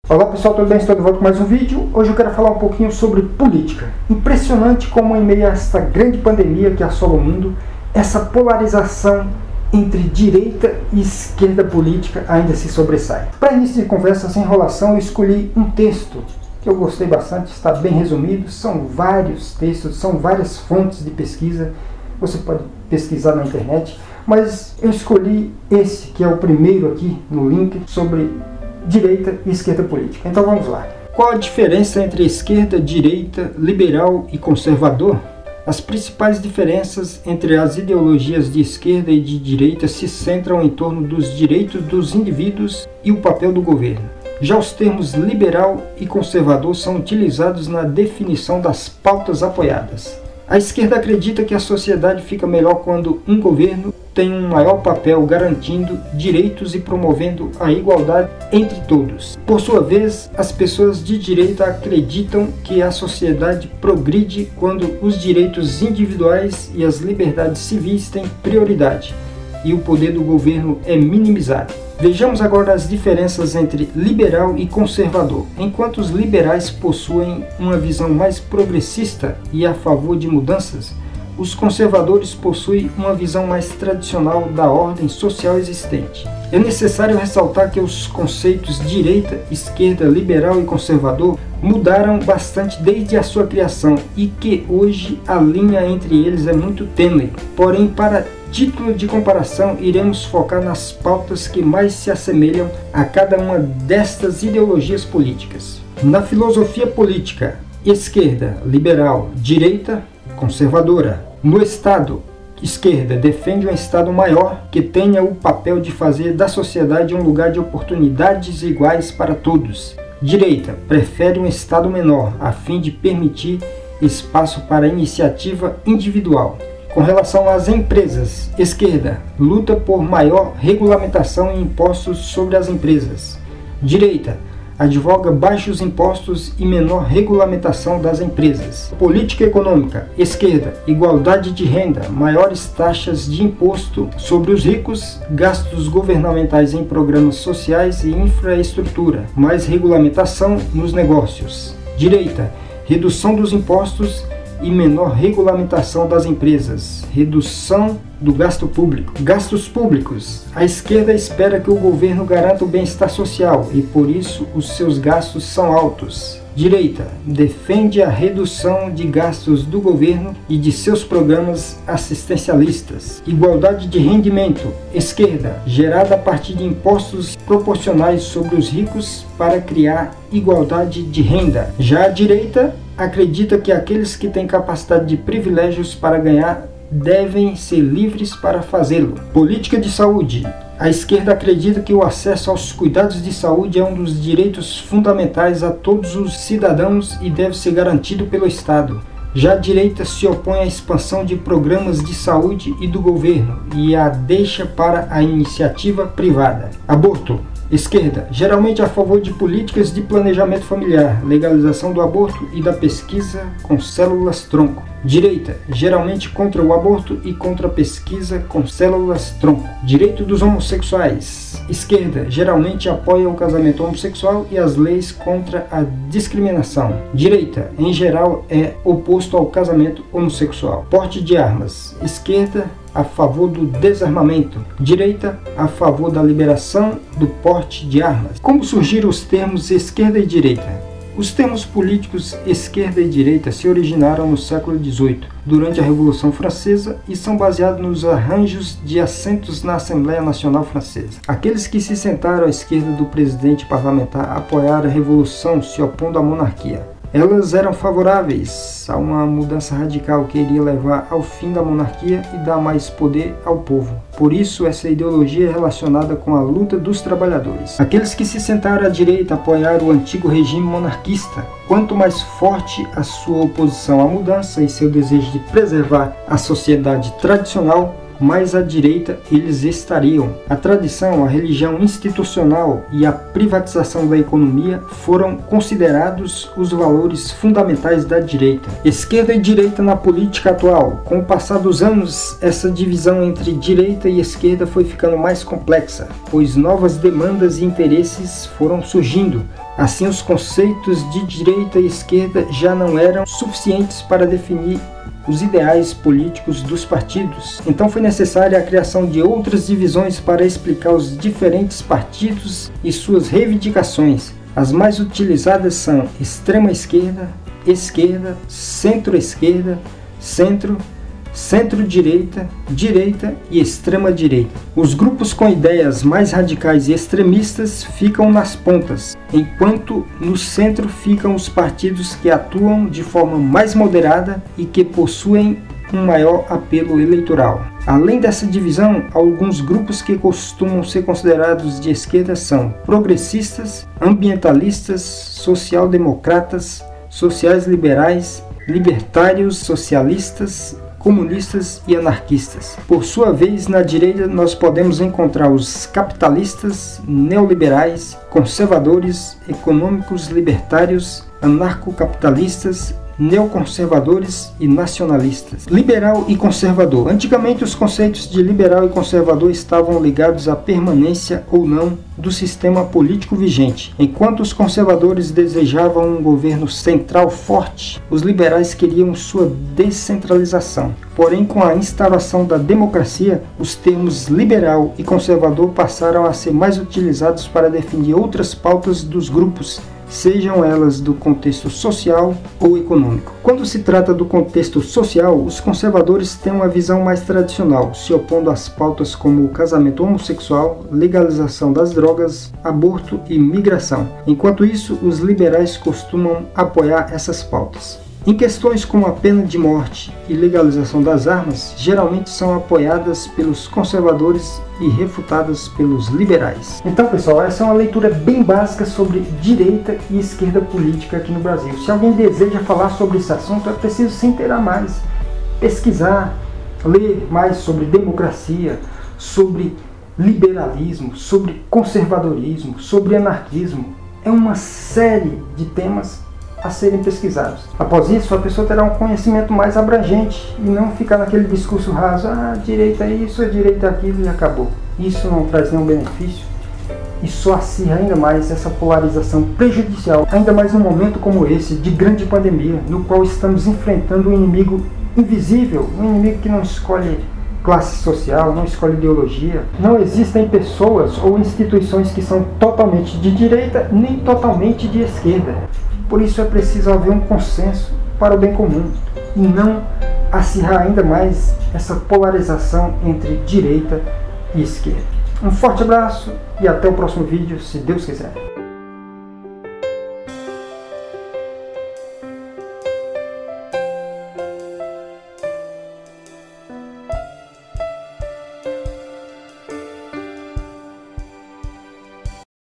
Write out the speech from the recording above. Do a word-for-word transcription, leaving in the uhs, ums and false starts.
Olá pessoal, tudo bem? Estou de volta com mais um vídeo. Hoje eu quero falar um pouquinho sobre política. Impressionante como em meio a essa grande pandemia que assola o mundo, essa polarização entre direita e esquerda política ainda se sobressai. Para início de conversa, sem enrolação, eu escolhi um texto que eu gostei bastante, está bem resumido, são vários textos, são várias fontes de pesquisa, você pode pesquisar na internet, mas eu escolhi esse, que é o primeiro aqui no link, sobre direita e esquerda política. Então vamos lá. Qual a diferença entre esquerda, direita, liberal e conservador? As principais diferenças entre as ideologias de esquerda e de direita se centram em torno dos direitos dos indivíduos e o papel do governo. Já os termos liberal e conservador são utilizados na definição das pautas apoiadas. A esquerda acredita que a sociedade fica melhor quando um governo tem um maior papel garantindo direitos e promovendo a igualdade entre todos. Por sua vez, as pessoas de direita acreditam que a sociedade progride quando os direitos individuais e as liberdades civis têm prioridade e o poder do governo é minimizado. Vejamos agora as diferenças entre liberal e conservador. Enquanto os liberais possuem uma visão mais progressista e a favor de mudanças, os conservadores possuem uma visão mais tradicional da ordem social existente. É necessário ressaltar que os conceitos direita, esquerda, liberal e conservador mudaram bastante desde a sua criação e que hoje a linha entre eles é muito tênue. Porém, para título de comparação, iremos focar nas pautas que mais se assemelham a cada uma destas ideologias políticas. Na filosofia política, esquerda, liberal, direita, conservadora. No Estado, esquerda defende um Estado maior que tenha o papel de fazer da sociedade um lugar de oportunidades iguais para todos. Direita prefere um Estado menor, a fim de permitir espaço para iniciativa individual. Com relação às empresas, esquerda luta por maior regulamentação e impostos sobre as empresas. Direita advoga baixos impostos e menor regulamentação das empresas. Política econômica, esquerda, igualdade de renda, maiores taxas de imposto sobre os ricos, gastos governamentais em programas sociais e infraestrutura, mais regulamentação nos negócios. Direita, redução dos impostos e menor regulamentação das empresas, redução do gasto público. Gastos públicos. A esquerda espera que o governo garanta o bem-estar social e por isso os seus gastos são altos. Direita defende a redução de gastos do governo e de seus programas assistencialistas. Igualdade de rendimento. Esquerda, gerada a partir de impostos proporcionais sobre os ricos para criar igualdade de renda. Já a direita acredita que aqueles que têm capacidade de privilégios para ganhar devem ser livres para fazê-lo. Política de saúde. A esquerda acredita que o acesso aos cuidados de saúde é um dos direitos fundamentais a todos os cidadãos e deve ser garantido pelo Estado. Já a direita se opõe à expansão de programas de saúde e do governo e a deixa para a iniciativa privada. Aborto. Esquerda, geralmente a favor de políticas de planejamento familiar, legalização do aborto e da pesquisa com células-tronco. Direita, geralmente contra o aborto e contra a pesquisa com células-tronco. Direito dos homossexuais. Esquerda, geralmente apoia o casamento homossexual e as leis contra a discriminação. Direita, em geral, é oposto ao casamento homossexual. Porte de armas. Esquerda, a favor do desarmamento. Direita, a favor da liberação do porte de armas. Como surgiram os termos esquerda e direita? Os termos políticos esquerda e direita se originaram no século dezoito, durante a Revolução Francesa, e são baseados nos arranjos de assentos na Assembleia Nacional Francesa. Aqueles que se sentaram à esquerda do presidente parlamentar apoiaram a Revolução, se opondo à monarquia. Elas eram favoráveis a uma mudança radical que iria levar ao fim da monarquia e dar mais poder ao povo. Por isso, essa ideologia é relacionada com a luta dos trabalhadores. Aqueles que se sentaram à direita apoiaram o antigo regime monarquista. Quanto mais forte a sua oposição à mudança e seu desejo de preservar a sociedade tradicional, mais à direita eles estariam. A tradição, a religião institucional e a privatização da economia foram considerados os valores fundamentais da direita. Esquerda e direita na política atual. Com o passar dos anos, essa divisão entre direita e esquerda foi ficando mais complexa, pois novas demandas e interesses foram surgindo. Assim, os conceitos de direita e esquerda já não eram suficientes para definir os ideais políticos dos partidos. Então foi necessária a criação de outras divisões para explicar os diferentes partidos e suas reivindicações. As mais utilizadas são extrema esquerda, esquerda, centro-esquerda, centro, centro-direita, direita e extrema-direita. Os grupos com ideias mais radicais e extremistas ficam nas pontas, enquanto no centro ficam os partidos que atuam de forma mais moderada e que possuem um maior apelo eleitoral. Além dessa divisão, alguns grupos que costumam ser considerados de esquerda são progressistas, ambientalistas, social-democratas, sociais-liberais, libertários, socialistas, comunistas e anarquistas. Por sua vez, na direita nós podemos encontrar os capitalistas, neoliberais, conservadores, econômicos libertários, anarcocapitalistas, neoconservadores e nacionalistas. Liberal e conservador. Antigamente os conceitos de liberal e conservador estavam ligados à permanência ou não do sistema político vigente. Enquanto os conservadores desejavam um governo central forte, os liberais queriam sua descentralização. Porém, com a instauração da democracia, os termos liberal e conservador passaram a ser mais utilizados para definir outras pautas dos grupos, sejam elas do contexto social ou econômico. Quando se trata do contexto social, os conservadores têm uma visão mais tradicional, se opondo às pautas como o casamento homossexual, legalização das drogas, aborto e migração. Enquanto isso, os liberais costumam apoiar essas pautas. Em questões como a pena de morte e legalização das armas, geralmente são apoiadas pelos conservadores e refutadas pelos liberais. Então, pessoal, essa é uma leitura bem básica sobre direita e esquerda política aqui no Brasil. Se alguém deseja falar sobre esse assunto, é preciso se inteirar mais, pesquisar, ler mais sobre democracia, sobre liberalismo, sobre conservadorismo, sobre anarquismo. É uma série de temas a serem pesquisados. Após isso, a pessoa terá um conhecimento mais abrangente e não ficar naquele discurso raso, ah, direita é isso, a direita é aquilo e acabou. Isso não traz nenhum benefício e só acirra ainda mais essa polarização prejudicial, ainda mais num momento como esse de grande pandemia, no qual estamos enfrentando um inimigo invisível, um inimigo que não escolhe classe social, não escolhe ideologia. Não existem pessoas ou instituições que são totalmente de direita nem totalmente de esquerda. Por isso é preciso haver um consenso para o bem comum e não acirrar ainda mais essa polarização entre direita e esquerda. Um forte abraço e até o próximo vídeo, se Deus quiser.